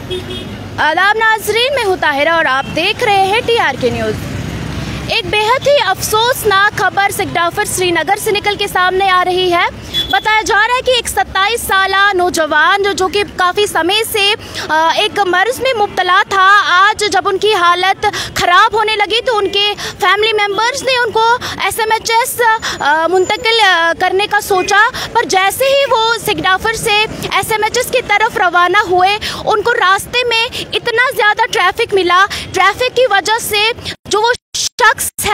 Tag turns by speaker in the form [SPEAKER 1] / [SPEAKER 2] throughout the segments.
[SPEAKER 1] आदाब नाजरीन, मैं हूं ताहिरा और आप देख रहे हैं TRK न्यूज़। एक बेहद ही अफसोसनाक खबर सेक्डाफर श्रीनगर से निकल के सामने आ रही है। बताया जा रहा है कि एक 27 साला नौजवान जो कि काफ़ी समय से एक मर्ज में मुब्तला था, आज जब उनकी हालत ख़राब होने लगी तो उनके फैमिली मेम्बर्स ने उनको SMHS मुंतकिल करने का सोचा, पर जैसे ही वो सेक्डाफर से SMHS की तरफ रवाना हुए, उनको रास्ते में इतना ज़्यादा ट्रैफिक मिला। ट्रैफिक की वजह से जो वो शख्स है,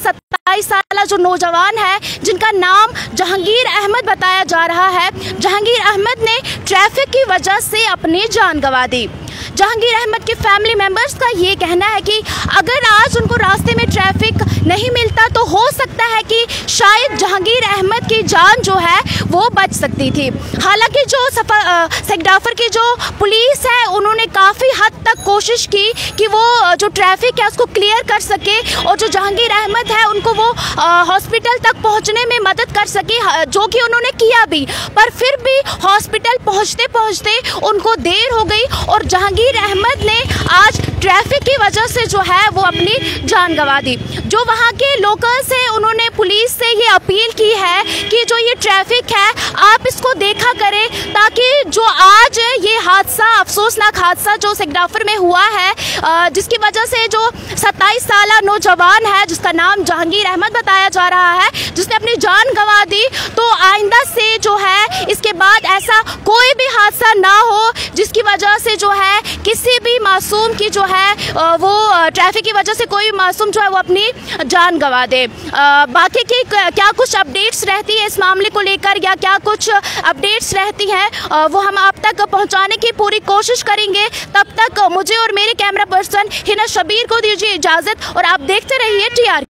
[SPEAKER 1] 27 साला जो नौजवान है जिनका नाम जहांगीर अहमद बताया जा रहा है, जहांगीर अहमद ने ट्रैफिक की वजह से अपनी जान गंवा दी। जहांगीर अहमद के फैमिली मेंबर्स का ये कहना है कि अगर आज उनको रास्ते में ट्रैफिक नहीं मिलता तो हो सकता है कि शायद जहांगीर अहमद की जान जो है वो बच सकती थी। हालांकि जो सेक्डाफर की जो पुलिस है उन्होंने काफ़ी हद तक कोशिश की कि वो जो ट्रैफिक है उसको क्लियर कर सके और जो जहांगीर अहमद है उनको वो हॉस्पिटल तक पहुंचने में मदद कर सके, जो कि उन्होंने किया भी। पर फिर भी हॉस्पिटल पहुंचते पहुंचते उनको देर हो गई और जहांगीर अहमद ने आज ट्रैफिक की वजह से जो है वो अपनी जान गंवा दी। जो वहाँ के लोकल्स हैं उन्होंने पुलिस से ये अपील की है कि जो ये ट्रैफिक है आप इसको देखा करें, ताकि जो आज ये हादसा, अफसोसनाक हादसा जो सेक्डाफर में हुआ है, जिसकी वजह से जो 27 साला नौजवान है जिसका नाम जहांगीर अहमद बताया जा रहा है, जिसने अपनी जान गंवा दी, तो आइंदा से जो है इसके बाद ऐसा कोई भी हादसा ना हो जिसकी वजह से जो है किसी भी मासूम की जो है वो ट्रैफिक की वजह से कोई मासूम जो है वो अपनी जान गंवा दे। बाकी की क्या कुछ अपडेट्स रहती है इस मामले को लेकर या क्या कुछ अपडेट्स रहती हैं वो हम आप तक पहुंचाने की पूरी कोशिश करेंगे। तब तक मुझे और मेरे कैमरा पर्सन हिना शबीर को दीजिए इजाज़त और आप देखते रहिए TRK।